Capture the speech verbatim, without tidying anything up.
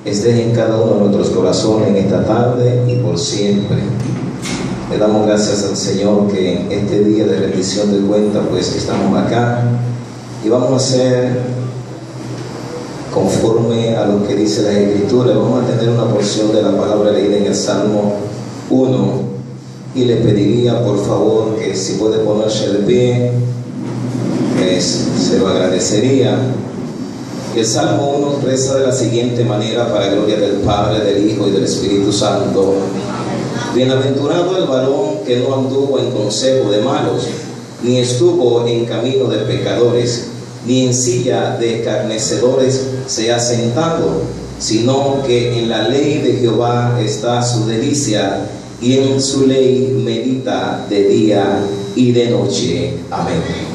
esté en cada uno de nuestros corazones en esta tarde y por siempre. Le damos gracias al Señor que en este día de rendición de cuentas pues estamos acá y vamos a hacer conforme a lo que dice la Escritura. Vamos a tener una porción de la palabra leída en el Salmo uno y le pediría por favor que si puede ponerse de pie, pues se lo agradecería. El Salmo uno reza de la siguiente manera, para gloria del Padre, del Hijo y del Espíritu Santo. Bienaventurado el varón que no anduvo en consejo de malos, ni estuvo en camino de pecadores, ni en silla de escarnecedores se ha sentado, sino que en la ley de Jehová está su delicia, y en su ley medita de día y de noche. Amén.